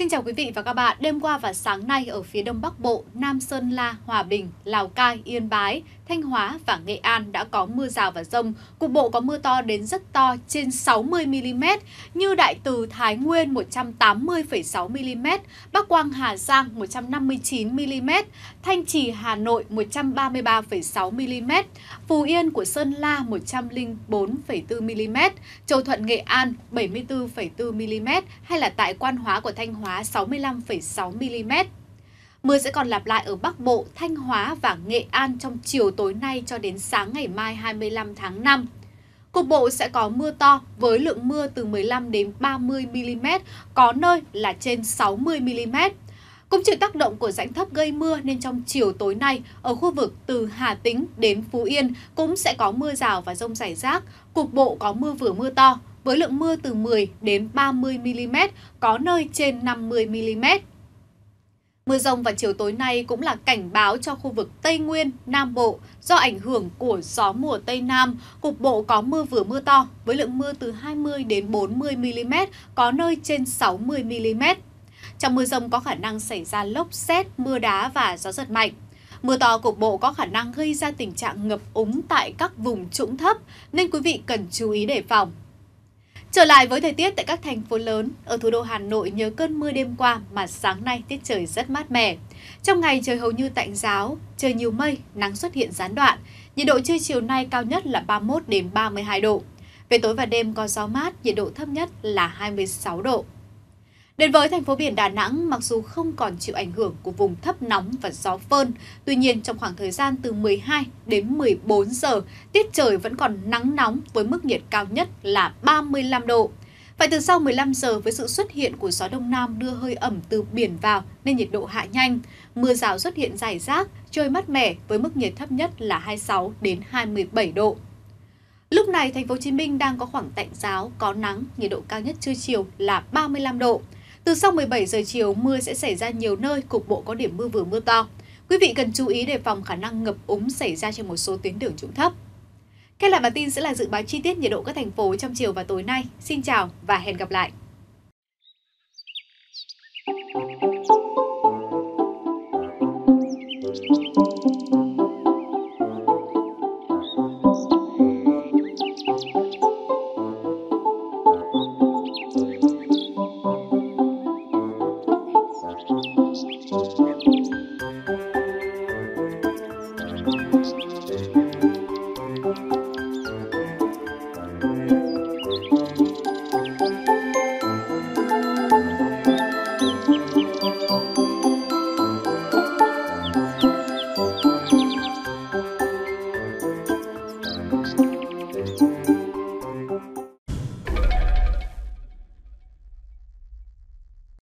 Xin chào quý vị và các bạn. Đêm qua và sáng nay ở phía Đông Bắc Bộ, Nam Sơn La, Hòa Bình, Lào Cai, Yên Bái, Thanh Hóa và Nghệ An đã có mưa rào và dông. Cục bộ có mưa to đến rất to trên 60 mm, như Đại Từ, Thái Nguyên 180,6 mm, Bắc Quang, Hà Giang 159 mm, Thanh Trì, Hà Nội 133,6 mm, Phú Yên của Sơn La 104,4 mm, Châu Thuận, Nghệ An 74,4 mm hay là tại Quan Hóa của Thanh Hóa 65,6 mm. Mưa sẽ còn lặp lại ở Bắc Bộ, Thanh Hóa và Nghệ An trong chiều tối nay cho đến sáng ngày mai 25 tháng 5. Cục bộ sẽ có mưa to với lượng mưa từ 15 đến 30 mm, có nơi là trên 60 mm. Cũng chịu tác động của rãnh thấp gây mưa nên trong chiều tối nay, ở khu vực từ Hà Tĩnh đến Phú Yên cũng sẽ có mưa rào và dông rải rác, cục bộ có mưa vừa mưa to, với lượng mưa từ 10 đến 30 mm, có nơi trên 50 mm. Mưa dông vào chiều tối nay cũng là cảnh báo cho khu vực Tây Nguyên, Nam Bộ do ảnh hưởng của gió mùa Tây Nam, cục bộ có mưa vừa mưa to, với lượng mưa từ 20 đến 40 mm, có nơi trên 60 mm. Trong mưa dông có khả năng xảy ra lốc sét, mưa đá và gió giật mạnh. Mưa to cục bộ có khả năng gây ra tình trạng ngập úng tại các vùng trũng thấp, nên quý vị cần chú ý đề phòng. Trở lại với thời tiết tại các thành phố lớn, ở thủ đô Hà Nội nhớ cơn mưa đêm qua mà sáng nay tiết trời rất mát mẻ. Trong ngày trời hầu như tạnh ráo, trời nhiều mây, nắng xuất hiện gián đoạn. Nhiệt độ trưa chiều nay cao nhất là 31 đến 32 độ. Về tối và đêm có gió mát, nhiệt độ thấp nhất là 26 độ. Đến với thành phố biển Đà Nẵng, mặc dù không còn chịu ảnh hưởng của vùng thấp nóng và gió phơn, tuy nhiên trong khoảng thời gian từ 12 đến 14 giờ, tiết trời vẫn còn nắng nóng với mức nhiệt cao nhất là 35 độ. Phải từ sau 15 giờ với sự xuất hiện của gió Đông Nam đưa hơi ẩm từ biển vào nên nhiệt độ hạ nhanh. Mưa rào xuất hiện rải rác, trời mát mẻ với mức nhiệt thấp nhất là 26 đến 27 độ. Lúc này, thành phố Hồ Chí Minh đang có khoảng tạnh ráo, có nắng, nhiệt độ cao nhất trưa chiều là 35 độ. Từ sau 17 giờ chiều, mưa sẽ xảy ra nhiều nơi, cục bộ có điểm mưa vừa mưa to. Quý vị cần chú ý đề phòng khả năng ngập úng xảy ra trên một số tuyến đường trũng thấp. Kết lại bản tin sẽ là dự báo chi tiết nhiệt độ các thành phố trong chiều và tối nay. Xin chào và hẹn gặp lại!